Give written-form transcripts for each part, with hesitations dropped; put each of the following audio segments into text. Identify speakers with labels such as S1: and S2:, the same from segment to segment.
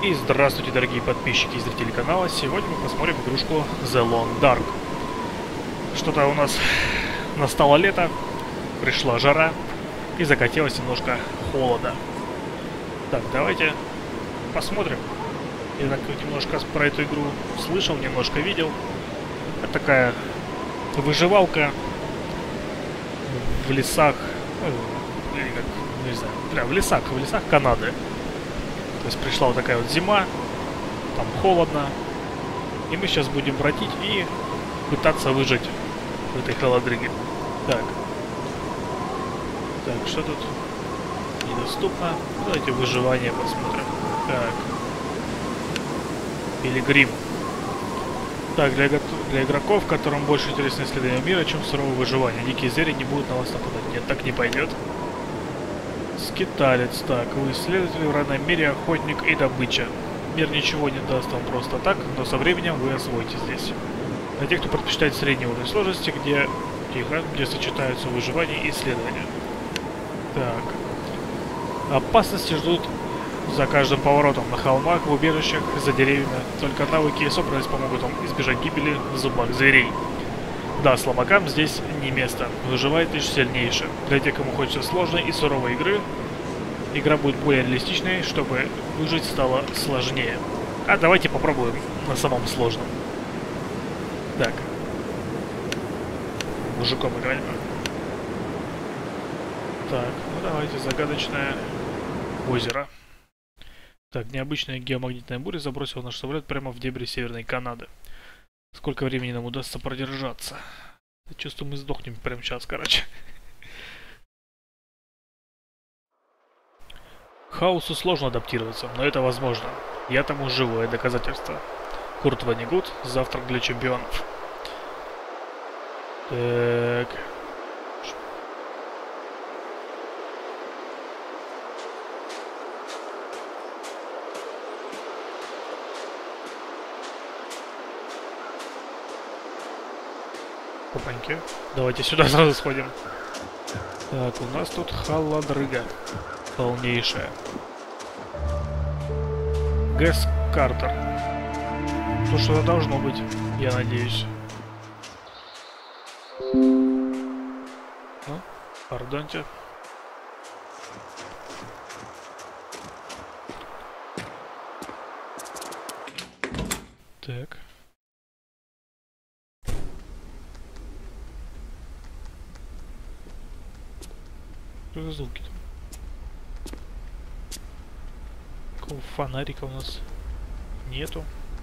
S1: И здравствуйте, дорогие подписчики и зрители канала. Сегодня мы посмотрим игрушку The Long Dark. Что-то у нас настало лето, пришла жара и захотелось немножко холода. Так, давайте посмотрим. Я так немножко про эту игру слышал, немножко видел. Это такая выживалка в лесах, или как, не знаю, в лесах Канады. То есть пришла вот такая вот зима, там холодно, и мы сейчас будем бродить и пытаться выжить в этой холодрыге. Так, что тут недоступно? Давайте выживание посмотрим. Так, Пилигрим. Так, для игроков, которым больше интересно исследование мира, чем суровое выживание. Дикие звери не будут на вас нападать. Нет, так не пойдет. Скиталец. Так, вы исследователь в равном мире, охотник и добыча. Мир ничего не даст вам просто так, но со временем вы освоите здесь. Для тех, кто предпочитает средний уровень сложности, где сочетаются выживание и исследование. Так. Опасности ждут за каждым поворотом. На холмах, в убежищах, за деревьями. Только навыки и собранность помогут вам избежать гибели в зубах зверей. Да, слабакам здесь не место. Выживает лишь сильнейший. Для тех, кому хочется сложной и суровой игры, игра будет более реалистичной, чтобы выжить стало сложнее. А давайте попробуем на самом сложном. Так. Мужиком играем. Так, ну давайте, загадочное озеро. Так, необычная геомагнитная буря забросила наш самолет прямо в дебри Северной Канады. Сколько времени нам удастся продержаться? Я чувствую, мы сдохнем прямо сейчас, короче. Хаосу сложно адаптироваться, но это возможно. Я тому живое доказательство. Курт Воннегут, завтрак для чемпионов. Так. Опаньки. Давайте сюда сразу сходим. Так, у нас тут холодрыга. Полнейшая. Гэс Картер. Ну что-то должно быть, я надеюсь. Ну, пардоньте. Так. Что за звуки там? Какого фонарика у нас нету?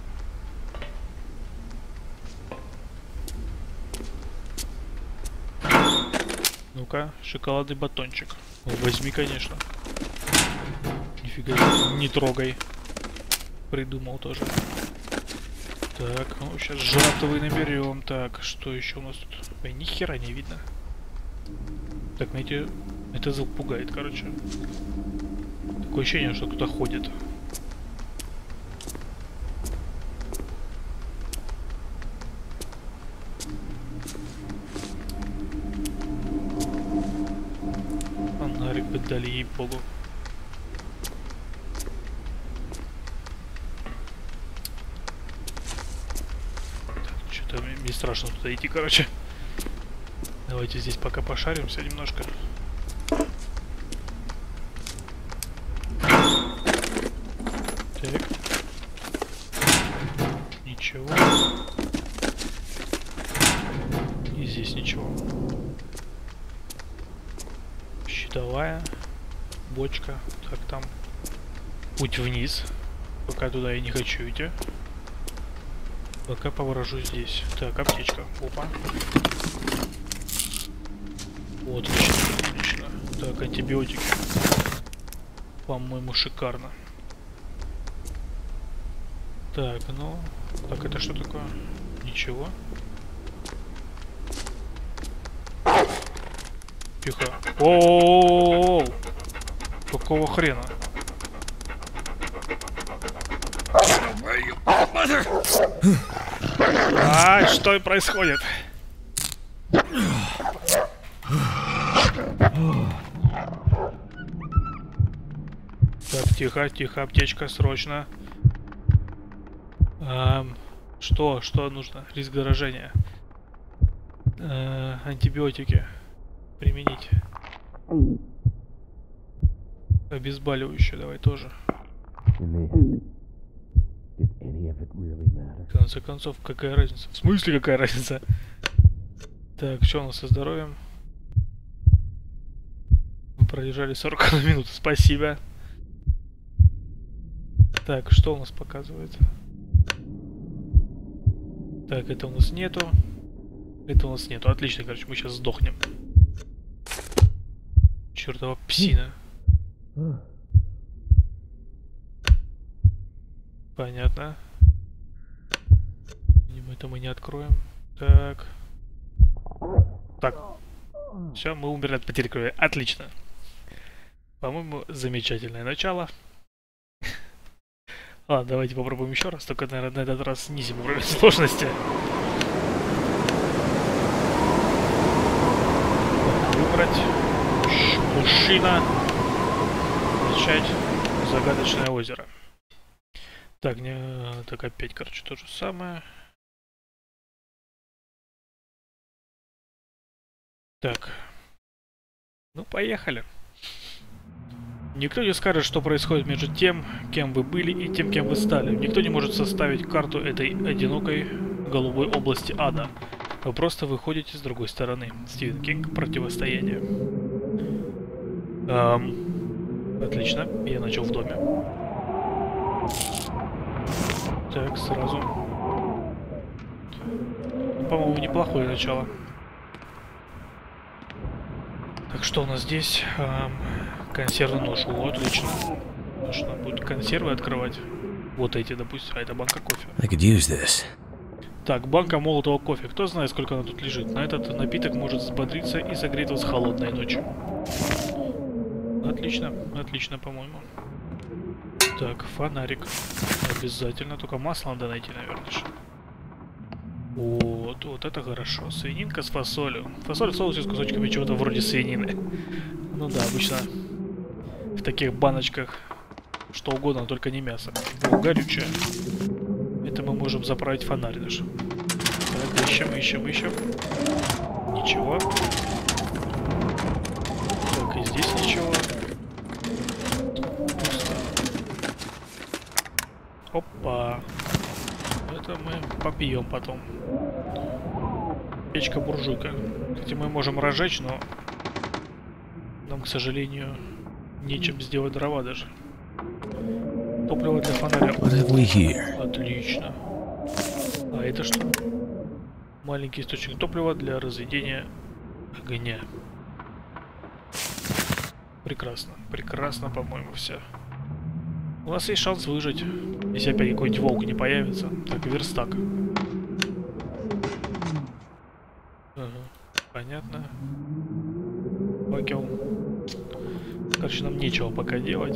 S1: Ну-ка, шоколадный батончик. Возьми, конечно. Нифига, не трогай. Придумал тоже. Так, ну сейчас жратвы наберем. Так, что еще у нас тут? Ой, ни хера не видно. Так, знаете, это звук пугает, короче. Такое ощущение, что кто-то ходит. Фонарик бы дали, ей-богу. Что-то мне страшно туда идти, короче. Давайте здесь пока пошаримся немножко. Так. Ничего. И здесь ничего. Щитовая. Бочка. Так, там путь вниз. Пока туда я не хочу идти. Пока поворожу здесь. Так, аптечка. Опа. Вот, отлично. Так, антибиотики. По-моему, шикарно. Так, ну... Так, это что такое? Ничего. Тихо. О-о-о-о-о! Какого хрена? А, что происходит? Так, тихо, тихо, аптечка, срочно. Что нужно? Риск заражения. Антибиотики. Применить. Обезболивающее давай тоже. В конце концов, какая разница? В смысле, какая разница? Так, что у нас со здоровьем? Мы продержали 40 минут, спасибо. Так, что у нас показывает? Так, это у нас нету. Это у нас нету. Отлично, короче, мы сейчас сдохнем. Чертова псина. Понятно. Видимо, это мы не откроем. Так. Так. Все, мы умерли от потери крови. Отлично. По-моему, замечательное начало. Ладно, давайте попробуем еще раз. Только, наверное, на этот раз снизим уровень сложности. Выбрать. Мужчина. Начать. Загадочное озеро. Так, так опять, короче, то же самое. Так. Ну, поехали. Никто не скажет, что происходит между тем, кем вы были, и тем, кем вы стали. Никто не может составить карту этой одинокой голубой области ада. Вы просто выходите с другой стороны. Стивен Кинг. Противостояние. Отлично. Я начал в доме. Так, сразу. По-моему, неплохое начало. Так, что у нас здесь? Консервный нож. О, отлично. Нужно будет консервы открывать. Вот эти, допустим. А это банка кофе. Так, банка молотого кофе. Кто знает, сколько она тут лежит. На этот напиток может взбодриться и согреть вас холодной ночью. Отлично. Отлично, по-моему. Так, фонарик. Обязательно. Только масло надо найти, наверное. Вот это хорошо. Свининка с фасолью. Фасоль в соусе с кусочками чего-то вроде свинины. Ну да, обычно в таких баночках что угодно, только не мясо. О, горючее. Это мы можем заправить фонарь наш. Так, ищем. Ничего. Так, и здесь ничего. Пусто. Опа. Это мы попьем потом. Печка-буржуйка. Кстати, мы можем разжечь, но нам, к сожалению, нечем сделать дрова даже. Топливо для фонаря. Отлично. А это что? Маленький источник топлива для разведения огня. Прекрасно. Прекрасно, по-моему, все. У нас есть шанс выжить, если опять какой-нибудь волк не появится. Так, верстак. Ага, понятно. Факел. Короче, нам нечего пока делать.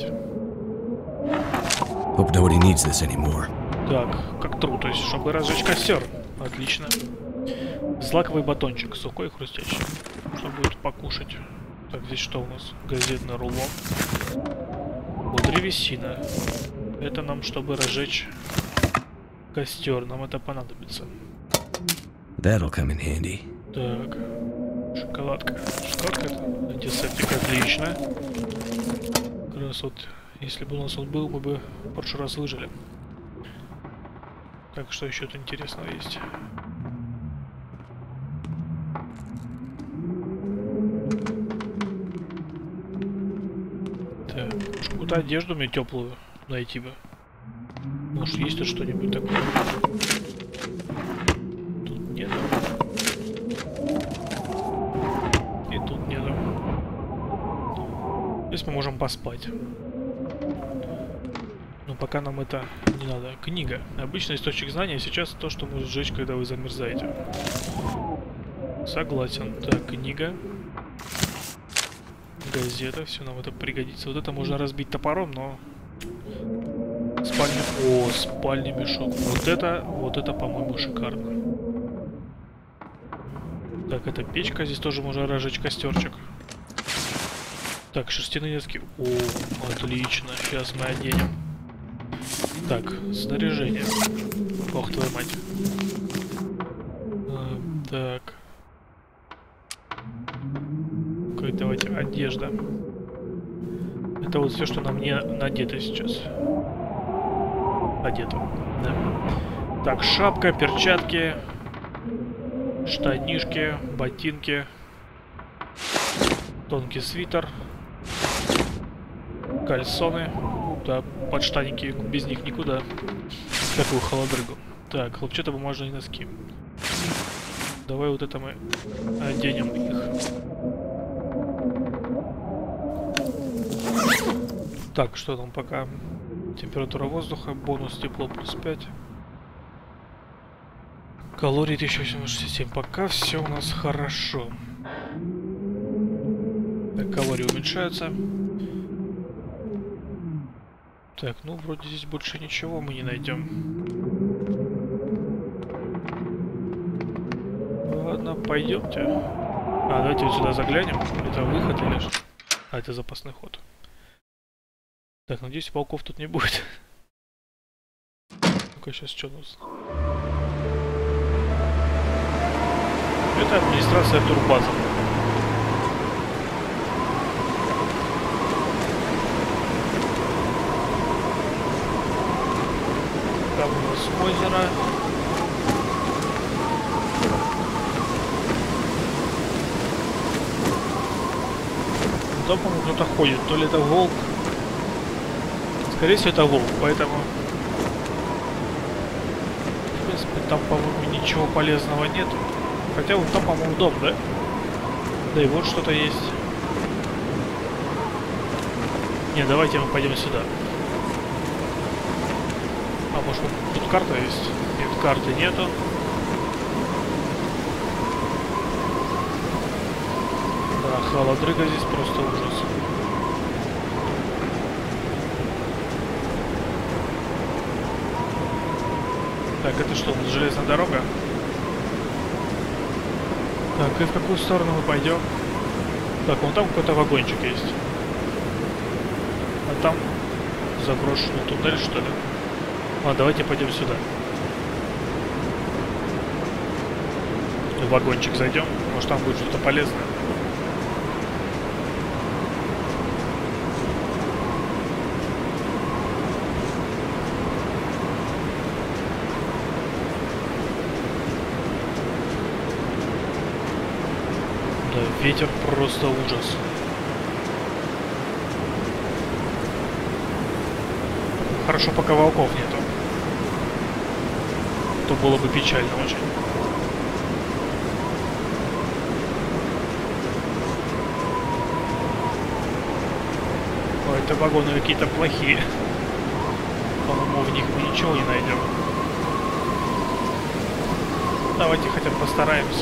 S1: Так, как труд, то есть, чтобы разжечь костер. Отлично. Злаковый батончик, сухой и хрустящий. Что будет покушать? Так, здесь что у нас? Газетный рулон. Вот древесина. Это нам, чтобы разжечь костер. Нам это понадобится.
S2: That'll come in handy.
S1: Так. Шоколадка. Шоколадка это антисептик. Отлично. Как раз вот, если бы у нас он был, мы бы в прошлый раз выжили. Так, что еще тут интересного есть? Так, какую-то одежду мне теплую найти бы. Может, есть тут что-нибудь такое? Тут нет. И тут нет. Здесь мы можем поспать. Но пока нам это не надо. Книга. Обычный источник знания сейчас то, что может сжечь, когда вы замерзаете. Согласен. Так, книга. Газета. Все, нам это пригодится. Вот это можно разбить топором, но... Спальный... О, спальный мешок. Вот это, по-моему, шикарно. Так, это печка. Здесь тоже можно разжечь костерчик. Так, шерстяные носки. О, отлично. Сейчас мы оденем. Так, снаряжение. Ох, твою мать. Так. Давайте, одежда. Это вот все, что на мне надето сейчас. Одето. Да. Так, шапка, перчатки, штанишки, ботинки, тонкий свитер, кальсоны. Да, подштанники, без них никуда. Такую холодрыгу. Так, хлопчатобумажные носки. Давай вот это мы оденем их. Так, что там пока? Температура воздуха, бонус тепло плюс 5. Калорий 1867. Пока все у нас хорошо. Так, калории уменьшаются. Так, ну вроде здесь больше ничего мы не найдем. Ладно, пойдемте. Давайте вот сюда заглянем. Это выход или что? Это запасный ход. Так, надеюсь, волков тут не будет. Ну-ка, сейчас что у нас? Это администрация турбазы. Там у нас озеро. Да, по-моему, кто-то ходит. То ли это волк. Скорее всего, это волк, поэтому... В принципе, там, по-моему, ничего полезного нет. Хотя вот там, по-моему, дом, да? Да и вот что-то есть. Не, давайте мы пойдем сюда. А может тут карта есть? Нет, карты нету. Да, холодрыга здесь просто ужас. Так, это что, у нас железная дорога? Так, и в какую сторону мы пойдем? Так, вон там какой-то вагончик есть. А там заброшенный туннель, что ли? Ладно, давайте пойдем сюда. В вагончик зайдем. Может, там будет что-то полезное. Ветер просто ужас. Хорошо, пока волков нету. То было бы печально очень. Ой, это вагоны какие-то плохие. По-моему, в них мы ничего не найдем. Давайте хотя бы постараемся.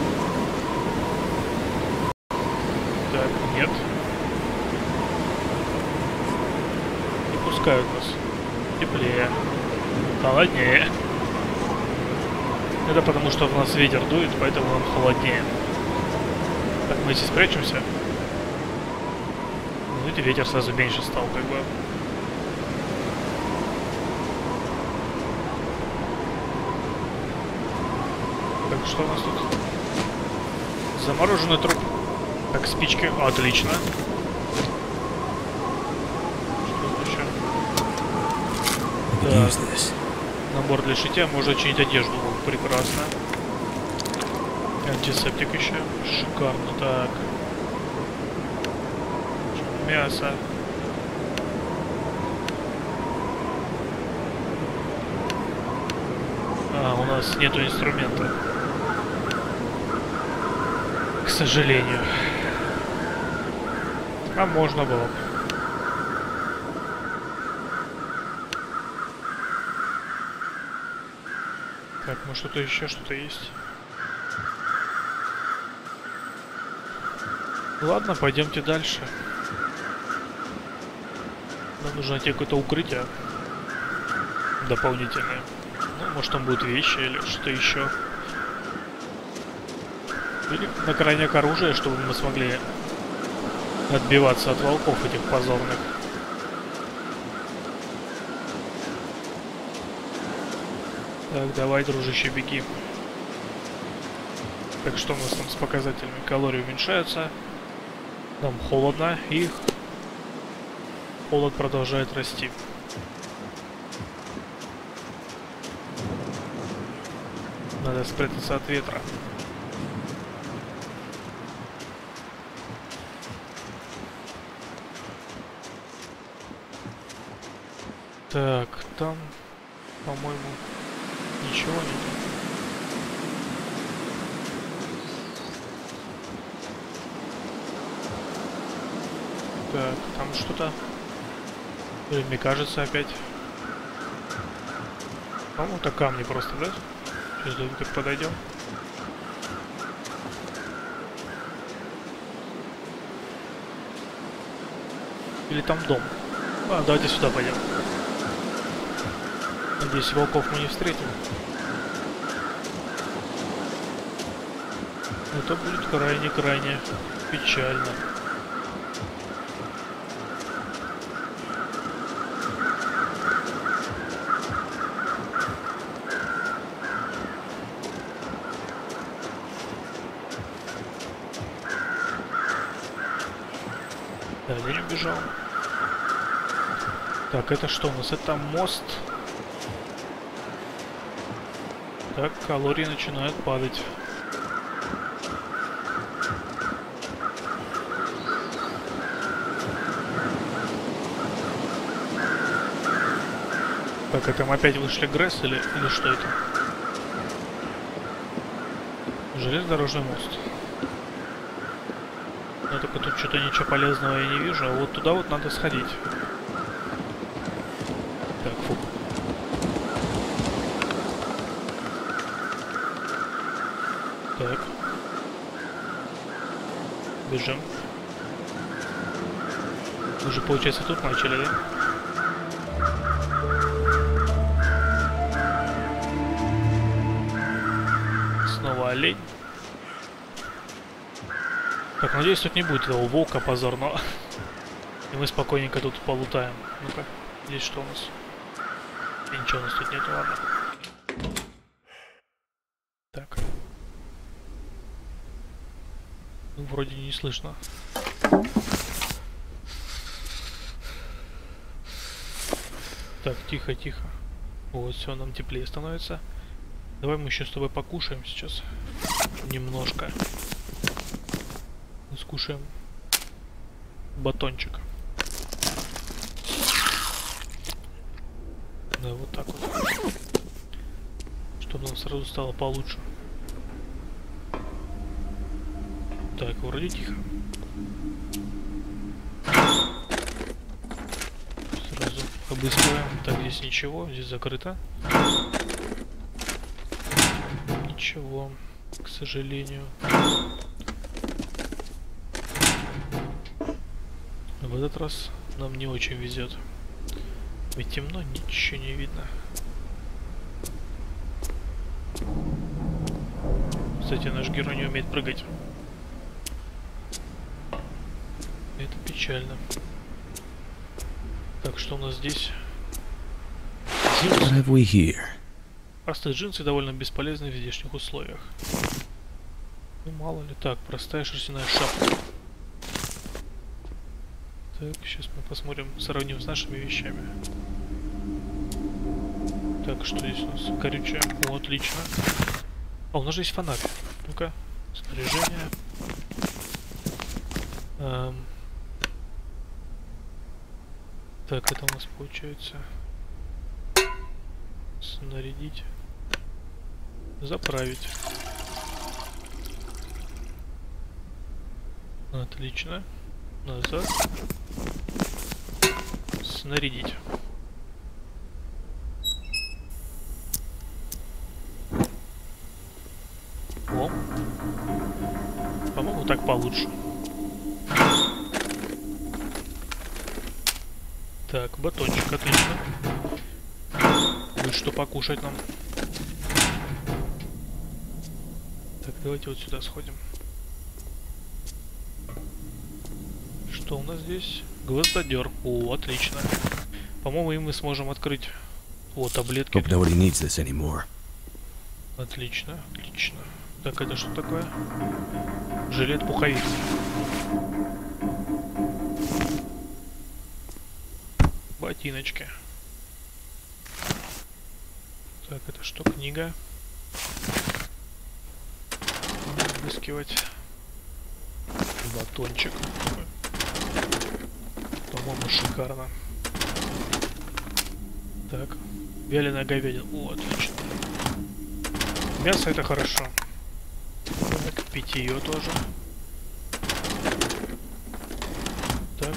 S1: Нет. Не пускают нас. Теплее. Холоднее. Это потому, что у нас ветер дует, поэтому нам холоднее. Так, мы здесь спрячемся. Видите, ветер сразу меньше стал, как бы. Так, что у нас тут? Замороженный труп. Так, спички. Отлично. Что еще? Так. Набор для шитья. Можно чинить одежду. Прекрасно. Антисептик еще. Шикарно. Так. Мясо. У нас нету инструмента. К сожалению. А можно было. Так, может что-то еще что-то есть? Ладно, пойдемте дальше. Нам нужно найти какое-то укрытие дополнительное. Ну, может там будут вещи или что-то еще. Или на крайняк оружие, чтобы мы смогли отбиваться от волков этих позорных. Так, давай, дружище, беги. Так, что у нас там с показателями? Калории уменьшаются. Нам холодно, и холод продолжает расти. Надо спрятаться от ветра. Так, там, по-моему, ничего нет. Так, там что-то. Или мне кажется опять. По-моему, это камни просто, да? Сейчас как подойдем. Или там дом. А, давайте сюда пойдем. Надеюсь, волков мы не встретим. Это будет крайне-крайне печально. Да, я не убежал. Так, это что у нас? Это мост. Так, калории начинают падать. Так, это мы опять вышли Гресс или что это? Железнодорожный мост. Но только тут что-то ничего полезного я не вижу, а вот туда вот надо сходить. Так, фу. Так. Бежим. Мы же, получается, тут начали, да? Снова олень. Так, надеюсь, тут не будет этого волка позорного. И мы спокойненько тут полутаем. Ну-ка, здесь что у нас? И ничего у нас тут нету, ладно. Так. Ну, вроде не слышно. Так, тихо, тихо. Вот, все, нам теплее становится. Давай мы еще с тобой покушаем сейчас. Немножко. Мы скушаем батончик. Да, вот так вот. Чтобы нам сразу стало получше. Так, вроде тихо. Сразу обыскиваем. Так, здесь ничего, здесь закрыто. Ничего, к сожалению. В этот раз нам не очень везет. Ведь темно, ничего не видно. Кстати, наш герой не умеет прыгать. Это печально. Так, что у нас здесь?
S2: What have we here?
S1: Простые джинсы довольно бесполезны в здешних условиях. Ну, мало ли. Так, простая шерстяная шапка. Так, сейчас мы посмотрим, сравним с нашими вещами. Так, что здесь у нас? Горючее. О, отлично. А, у нас же есть фонарь. Ну-ка, снаряжение. Так, это у нас получается снарядить, заправить. Отлично. Назад. Снарядить. О. По-моему, так получше. Так, батончик, отлично. Будет что покушать нам. Так, давайте вот сюда сходим. Что у нас здесь? Гвоздодер. О, отлично. По-моему, и мы сможем открыть. Вот таблетки. Отлично, отлично. Так, это что такое? Жилет-пуховик. Ботиночки. Так, это что, книга? Обыскивать. Батончик. По-моему, шикарно. Так, вяленая говядина. О, отлично. Мясо это хорошо. Так, питье тоже. Так.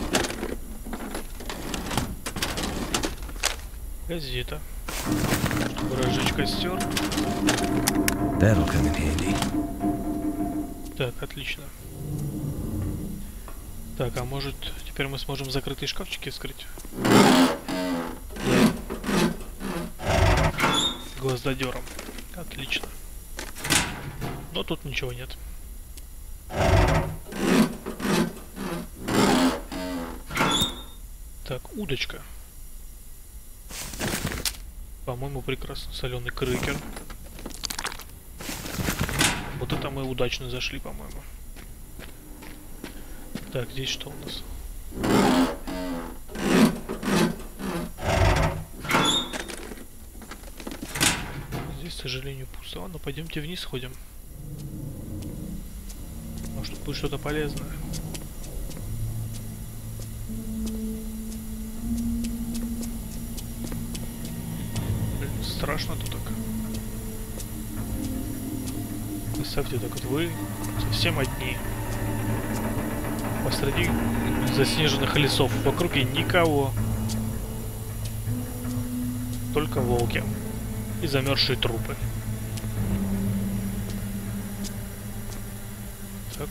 S1: Газета. Чтобы разжечь костер.
S2: That'll come in handy.
S1: Так, отлично. Так, а может теперь мы сможем закрытые шкафчики вскрыть? Да. Гвоздодером. Отлично. Но тут ничего нет. Так, удочка. По-моему, прекрасно. Соленый крекер. Вот это мы удачно зашли, по-моему. Так, здесь что у нас? Здесь, к сожалению, пусто. Ладно, пойдемте вниз сходим. Может, будет что-то полезное. Блин, страшно тут так. Представьте, так вот вы совсем одни. Посреди заснеженных лесов. В округе никого. Только волки. И замерзшие трупы. Так.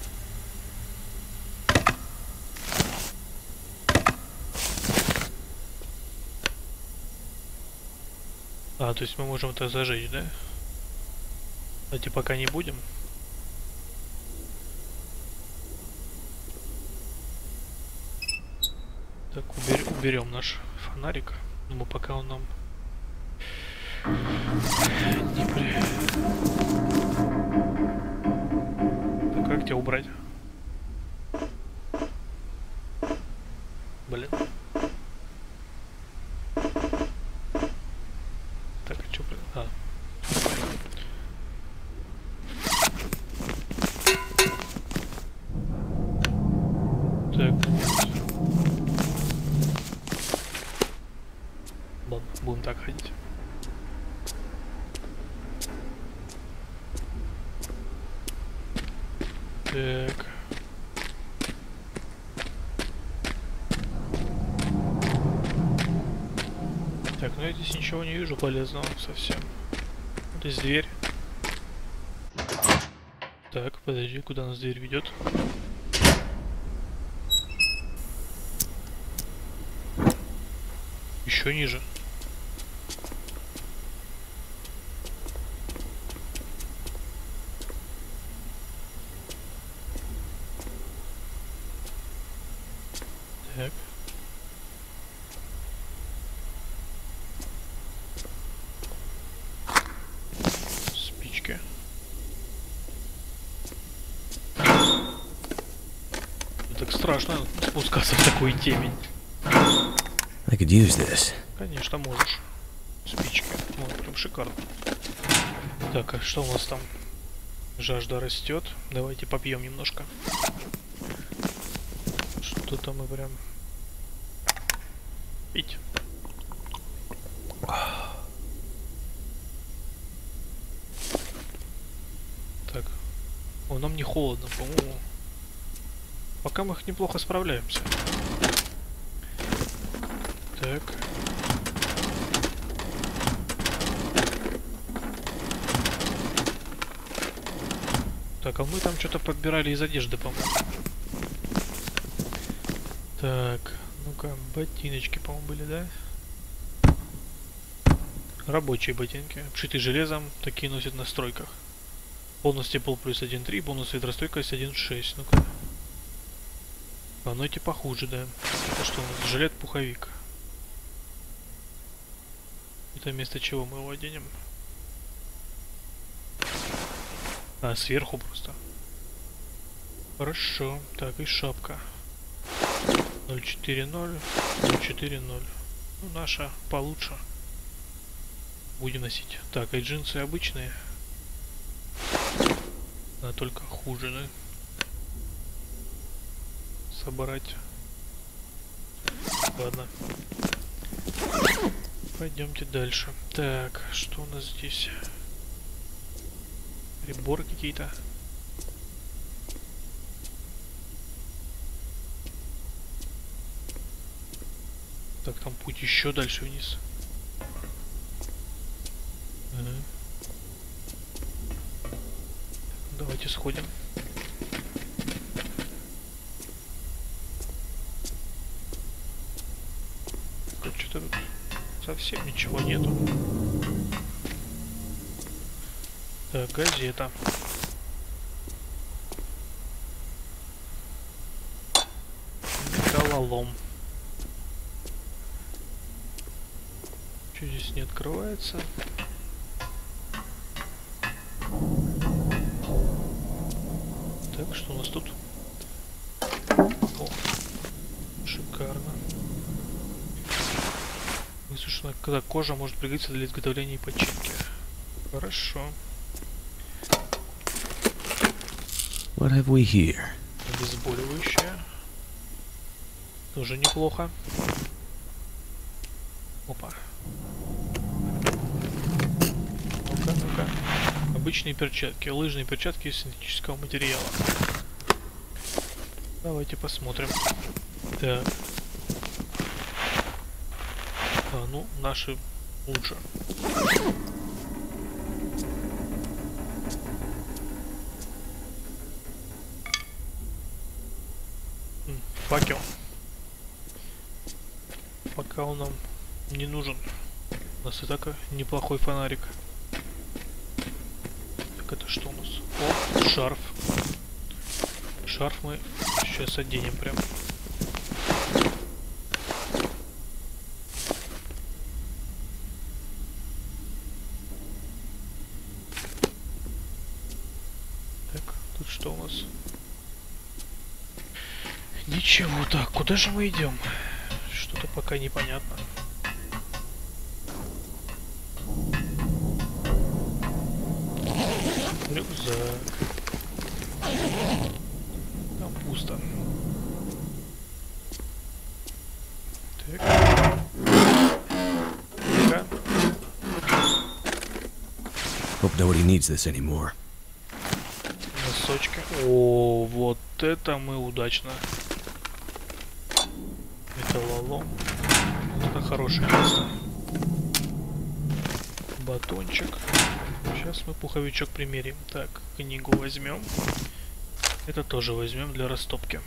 S1: А, то есть мы можем это зажечь, да? Давайте пока не будем. Так, уберем наш фонарик. Но пока он нам не при... Так, как тебя убрать? Блин. Так, а что... А. Так. Ладно, будем так ходить. Так. Так, ну я здесь ничего не вижу полезного совсем. Вот здесь дверь. Так, подожди, куда нас дверь ведет? Еще ниже. Так. Спички. Так страшно спускаться в такую темень.
S2: I could use this.
S1: Конечно, можешь. Спички. Вот, прям шикарно. Так, а что у нас там? Жажда растет. Давайте попьем немножко. Что-то мы прям... Пить. Так. О, нам не холодно, по-моему. Пока мы их неплохо справляемся. Так. Так, а мы там что-то подбирали из одежды, по-моему. Так, ну-ка, ботиночки, по-моему, были, да? Рабочие ботинки, обшитые железом, такие носят на стройках. Бонус тепло плюс 1.3, бонус ветростойкость 1.6. Ну-ка. А, ну эти похуже, да. Это что у нас? Жилет-пуховик. Это вместо чего мы его оденем? А, сверху просто. Хорошо. Так, и шапка. 040, 040. Ну, наша получше. Будем носить. Так, и джинсы обычные. А только хуже, да? Собрать. Ладно. Пойдемте дальше. Так, что у нас здесь? Приборы какие-то. Так, там путь еще дальше вниз. Давайте сходим. Что-то тут совсем ничего нету. Так, газета. Металлолом. Что здесь не открывается? Так, что у нас тут? О, шикарно. Высушенная, когда кожа может пригодиться для изготовления и починки. Хорошо.
S2: What have we here?
S1: Обезболивающее. Тоже неплохо. Опа. Ну-ка, ну-ка. Обычные перчатки. Лыжные перчатки из синтетического материала. Давайте посмотрим. Так. А, ну, наши лучше. Факел. Пока он нам не нужен. У нас и так неплохой фонарик. Так, это что у нас? О, шарф. Шарф мы сейчас оденем прям. Так, тут что у нас? Ничего, так, куда же мы идем? Что-то пока непонятно. Рюкзак. Там пусто. Так. Так.
S2: Hope nobody needs this anymore.
S1: Носочки. О, вот это мы удачно. Металлолом. Вот это хорошее место. Батончик. Сейчас мы пуховичок примерим. Так, книгу возьмем. Это тоже возьмем для растопки.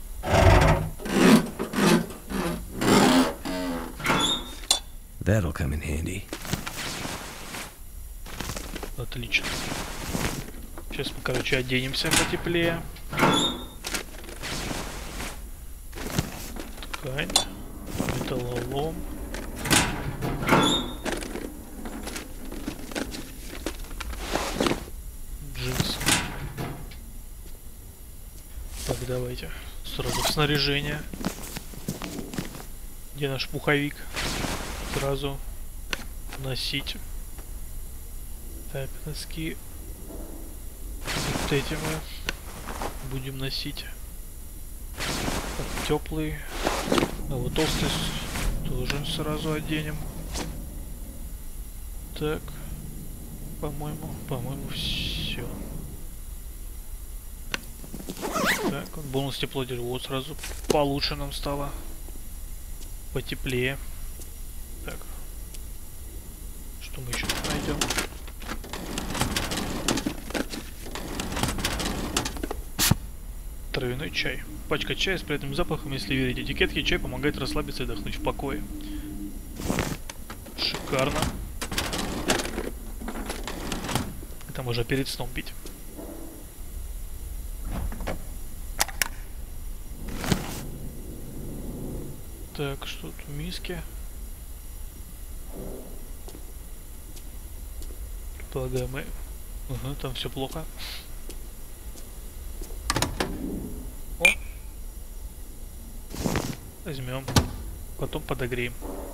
S2: That'll come in handy.
S1: Отлично. Сейчас мы, короче, оденемся потеплее. Ткань. Металлолом. Джинсы. Так, давайте сразу в снаряжение. Где наш пуховик? Сразу носить. Так, носки. Вот эти мы будем носить. Так, теплый. А вот толстый тоже сразу оденем. Так. По-моему, все. Так, вот бонус тепло держит. Вот сразу получше нам стало. Потеплее. Так. Что мы еще найдем? Травяной чай. Пачка чая с приятным запахом, если верить этикетке, чай помогает расслабиться и отдохнуть в покое. Шикарно. Это можно перед сном пить. Так, что тут в миске? Предполагаю, мы Ага, там все плохо. О! Возьмем. Потом подогреем.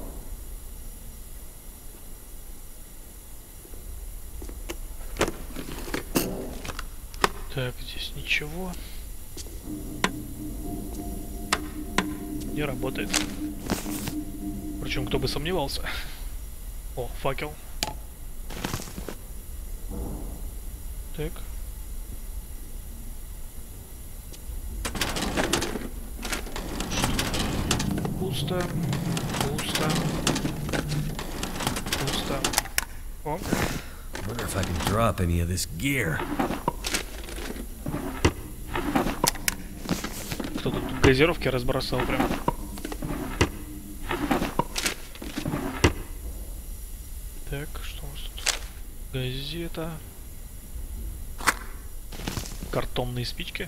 S1: Так, здесь ничего. Не работает. Причем, кто бы сомневался. О, факел. Так. Пусто. Пусто. Пусто. О.
S2: Wonder if I can drop any of this gear.
S1: Кто тут газировки разбросал прям. Так, что у нас тут? Газета. Картонные спички.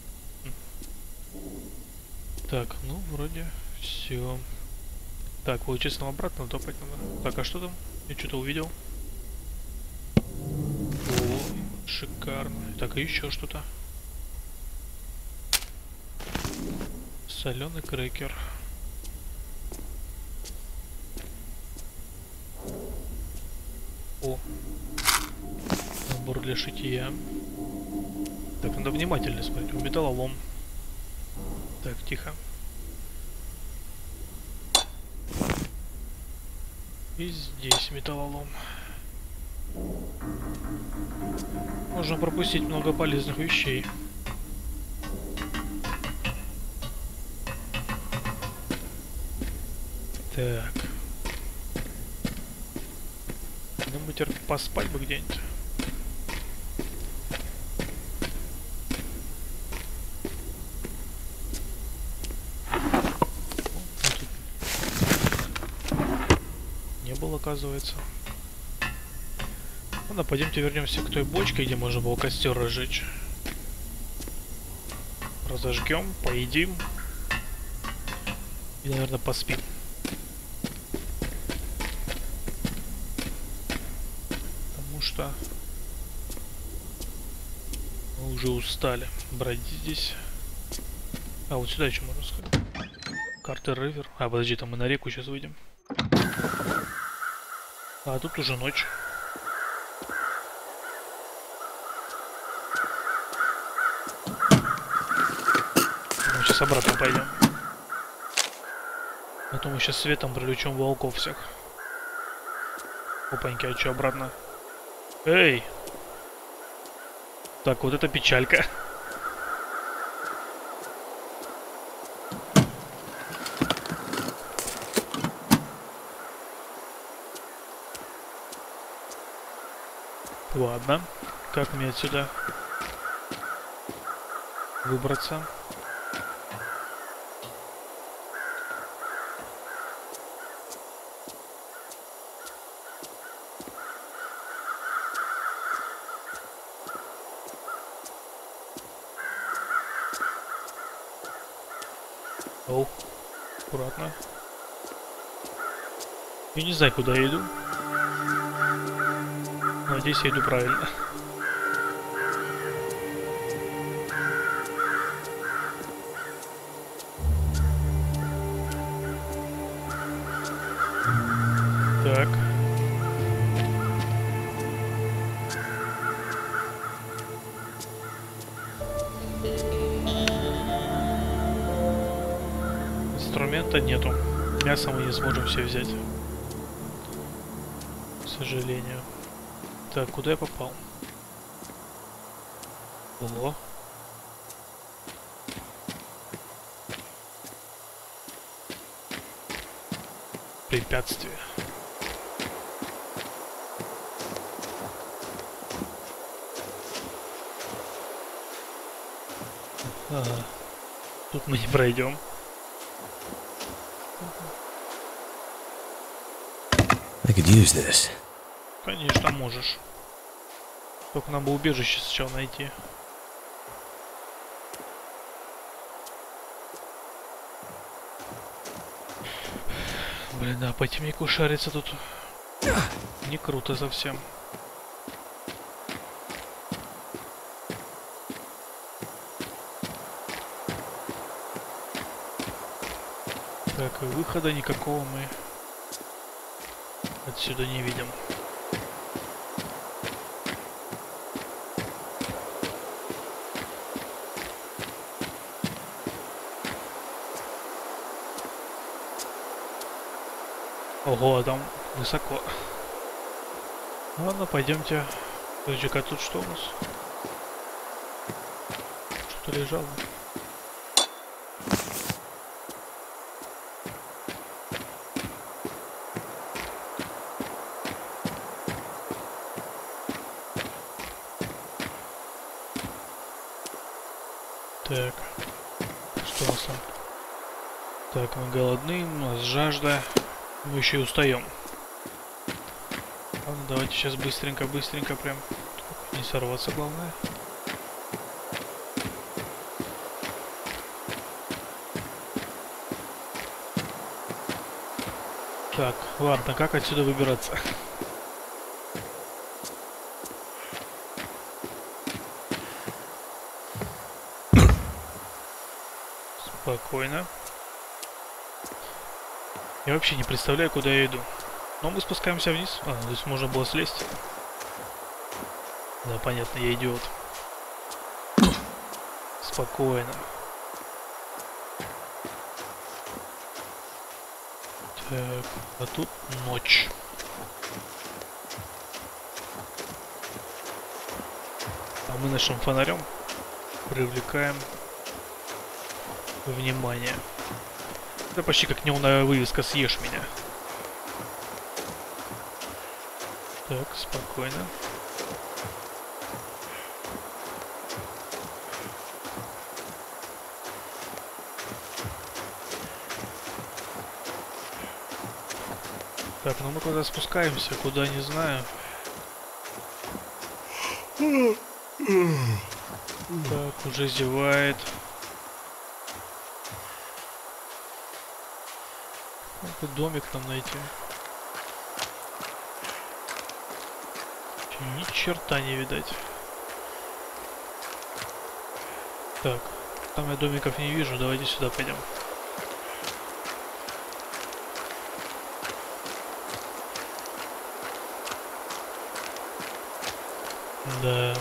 S1: Так, ну вроде все. Так, получается нам обратно топать надо. Так, а что там? Я что-то увидел. О, шикарно. Так, и еще что-то. Соленый крекер. О, набор для шитья. Так, надо внимательно смотреть. Металлолом. Так, тихо. И здесь металлолом. Можно пропустить много полезных вещей. Так. Ну, мы теперь поспать бы где-нибудь. Не было, оказывается. Ладно, пойдемте вернемся к той бочке, где можно было костер разжечь. Разожгем, поедим. И, наверное, поспим. Потому что мы уже устали бродить здесь. А, вот сюда еще можно сходить. Картер Ривер. А, подожди, там мы на реку сейчас выйдем. А тут уже ночь. Мы сейчас обратно пойдем. А то мы сейчас светом привлечем волков всех. Опаньки, а что обратно? Эй! Так, вот это печалька. Ладно, как мне отсюда выбраться? Оу, аккуратно. Я не знаю, куда я иду. Надеюсь, я иду правильно. Так. Инструмента нету. Мясо мы не сможем все взять. К сожалению. Так, куда я попал? Ого. Препятствие. Ага. Тут мы не пройдем.
S2: I could use this.
S1: Конечно, можешь. Только нам бы убежище сначала найти. Блин, да, по темнику шариться тут не круто совсем. Так, и выхода никакого мы отсюда не видим. Ого, а там высоко. Ладно, пойдемте. Подожди-ка, тут что у нас? Что-то лежало. Так, что у нас там? Так, мы голодны, у нас жажда. Мы еще и устаем. Ладно, давайте сейчас быстренько прям. Не сорваться, главное. Так, ладно, как отсюда выбираться? Спокойно. Я вообще не представляю, куда я иду. Но мы спускаемся вниз. А, то есть можно было слезть. Да, понятно, я идиот. Спокойно. Так, а тут ночь. А мы нашим фонарем привлекаем внимание. Это почти как неоновая вывеска «Съешь меня». Так, спокойно. Так, ну мы куда спускаемся, куда не знаю. Так, уже зевает. Какой домик нам найти? Ни черта не видать. Так, там я домиков не вижу, давайте сюда пойдем. Да.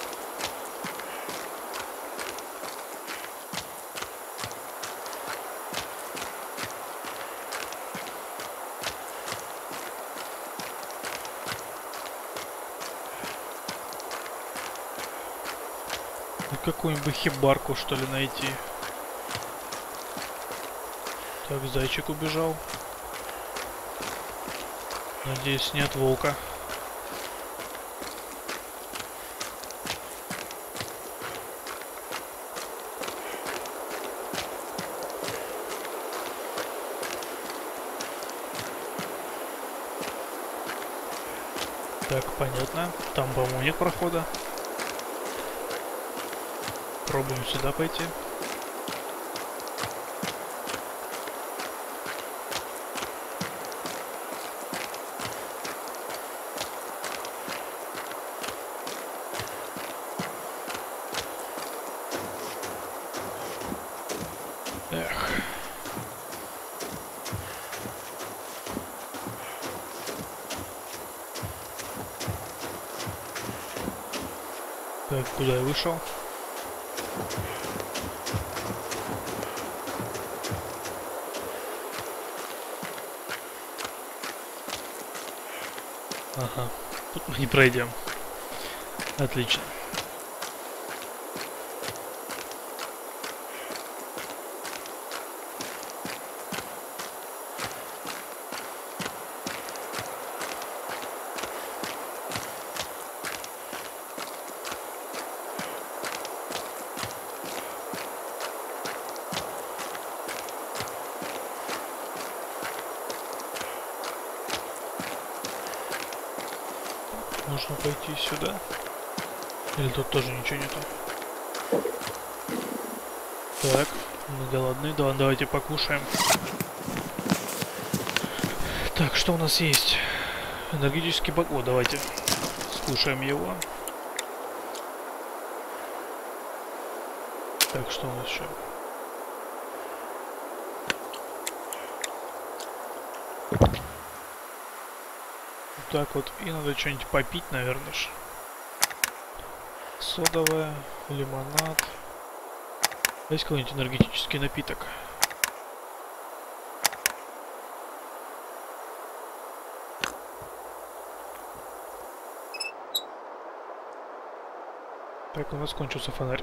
S1: Какую-нибудь хибарку, что ли, найти. Так, зайчик убежал. Надеюсь, нет волка. Так, понятно. Там, по-моему, нет прохода. Пробуем сюда пойти. Эх. Так, куда я вышел? Ага, тут мы не пройдем. Отлично. Можно пойти сюда. Или тут тоже ничего нету? Так, мы голодны. Да, давайте покушаем. Так, что у нас есть? Энергетический бак. О, давайте скушаем его. Так, что у нас еще? Вот так вот. И надо что-нибудь попить, наверное ж. Содовая, лимонад. Есть какой-нибудь энергетический напиток? Так, у нас кончился фонарь.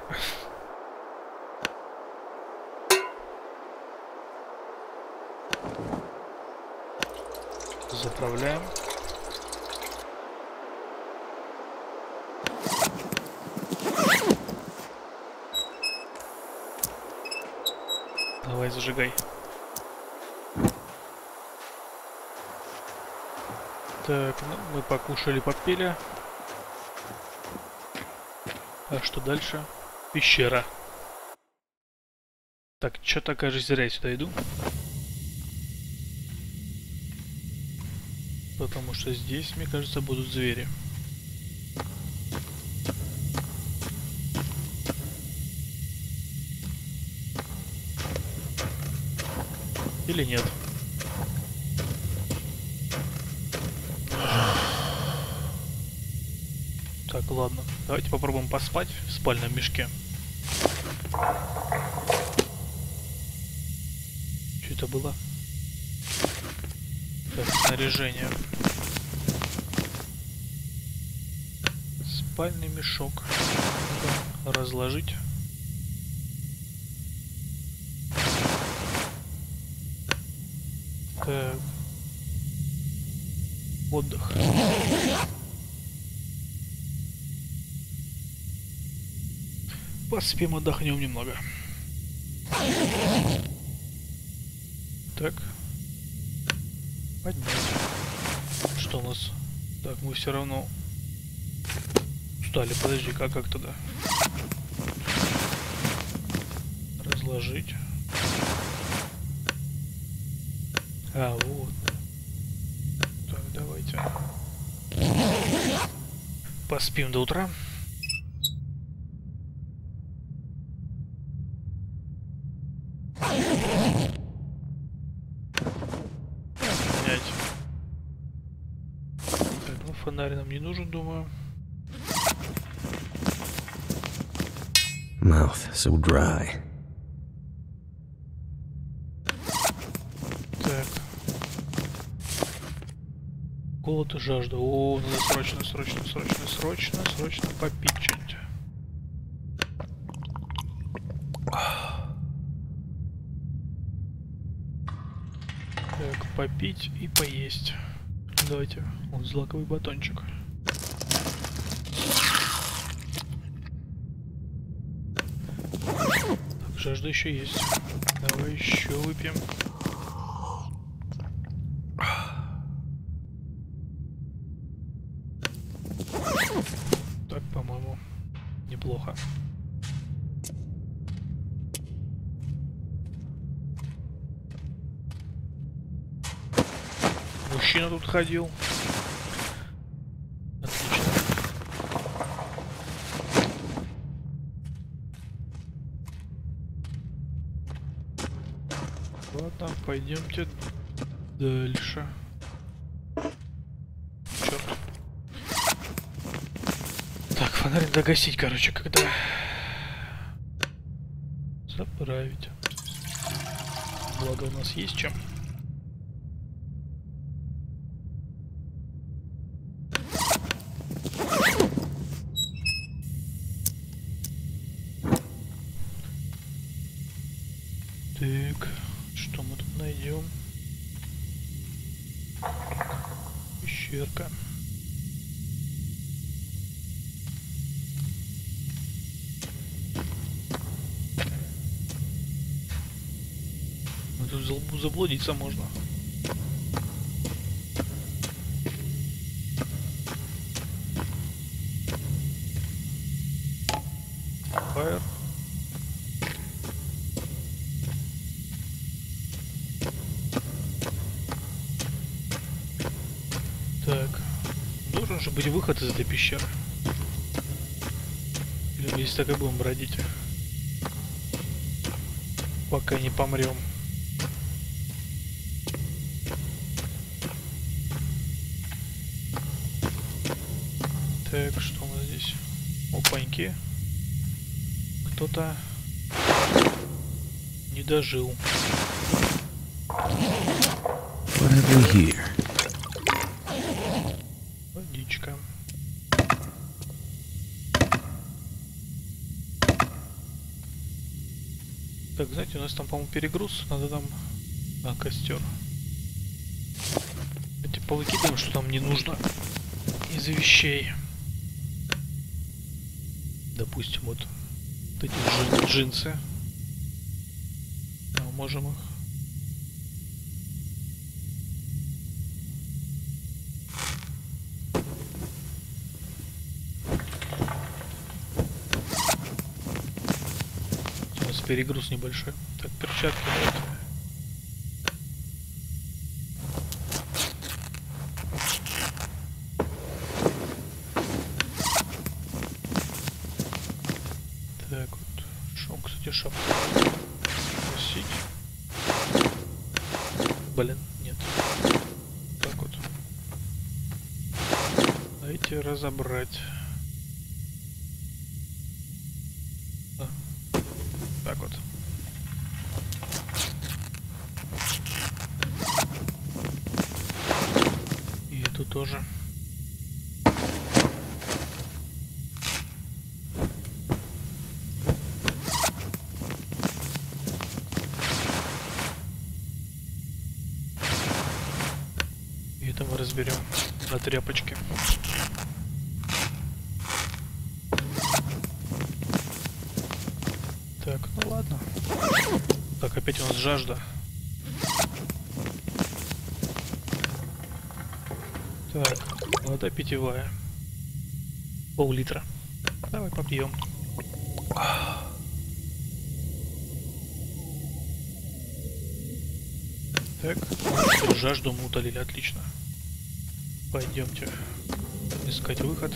S1: Заправляем. Давай, зажигай. Так, ну, мы покушали, попили. А что дальше? Пещера. Так, что-то, кажется, зря я сюда иду. Потому что здесь, мне кажется, будут звери. Или нет? Так, ладно. Давайте попробуем поспать в спальном мешке. Что это было? Так, снаряжение. Спальный мешок. Надо разложить. Так. Отдых. Поспим, отдохнем немного. Так. Поднять. Что у нас? Так, мы все равно устали. Подожди, как тогда? Разложить. А, вот. Так, давайте. Поспим до утра. Фонарь нам не нужен, думаю.
S2: Mouth so dry.
S1: Так. Голод и жажда. О, надо срочно попить что-нибудь. Так, попить и поесть. Давайте, вот злаковый батончик. Так, жажда еще есть. Давай еще выпьем. Так, по-моему, неплохо. Мужчина тут ходил. Отлично. Ладно, пойдемте дальше. Черт. Так, фонарь догасить, короче, когда заправить. Благо у нас есть чем. Так, что мы тут найдем? Пещерка. Ну, тут заблудиться можно. Фаер. Так, должен же быть выход из этой пещеры. Или мы здесь так и будем бродить, пока не помрем. Так, что у нас здесь? Опаньки. Кто-то не дожил.
S2: What have we here?
S1: Водичка. Так, знаете, у нас там, по-моему, перегруз. Надо там костер. Давайте повыкидываем, что там не нужно из вещей. Допустим, вот эти джинсы. Можем их. У нас перегруз небольшой. Так, перчатки. Вот. Так вот. Шо, кстати, шапку носить. Блин, нет. Так вот. Дайте разобрать. А. Так вот. И эту тоже. И это мы разберем на тряпочке. Так, ну ладно. Так, опять у нас жажда. Так, вода питьевая. Пол-литра. Давай попьем. Так, жажду мы утолили, отлично. Пойдемте искать выход.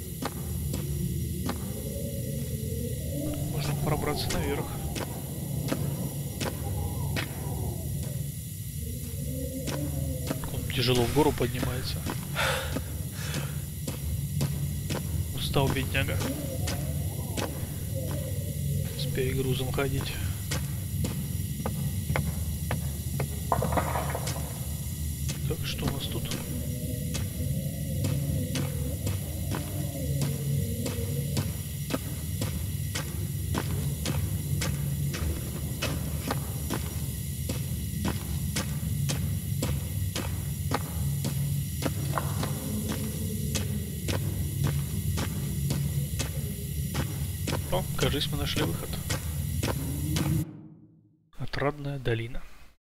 S1: Можно пробраться наверх. Он тяжело в гору поднимается. Устал бедняга. С перегрузом ходить. Так, что у нас тут? О, кажется, мы нашли выход. Отрадная долина.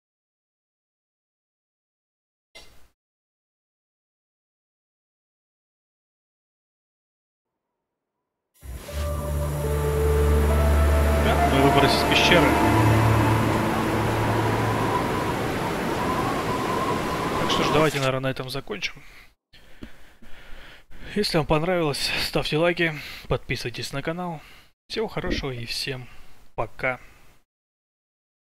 S1: Да, мы выбрались из пещеры. Так что ж, давайте, наверное, на этом закончим. Если вам понравилось, ставьте лайки, подписывайтесь на канал. Всего хорошего и всем пока.